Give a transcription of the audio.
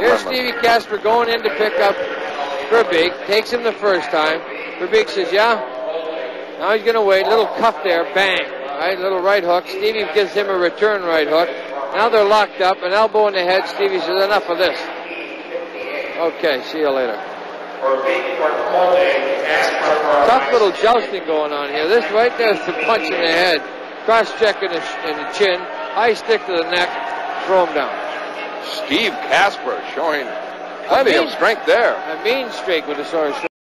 Here's Stevie Casper going in to pick up Verbeek. Takes him the first time. Verbeek says, yeah. Now he's going to wait. Little cuff there. Bang. Right, little right hook. Stevie gives him a return right hook. Now they're locked up. An elbow in the head. Stevie says, enough of this. Okay, see you later. Tough little jousting going on here. This right there's the punch in the head. Cross check in the chin. High stick to the neck. Throw him down. Steve Casper showing plenty of strength there. A mean streak with the sword.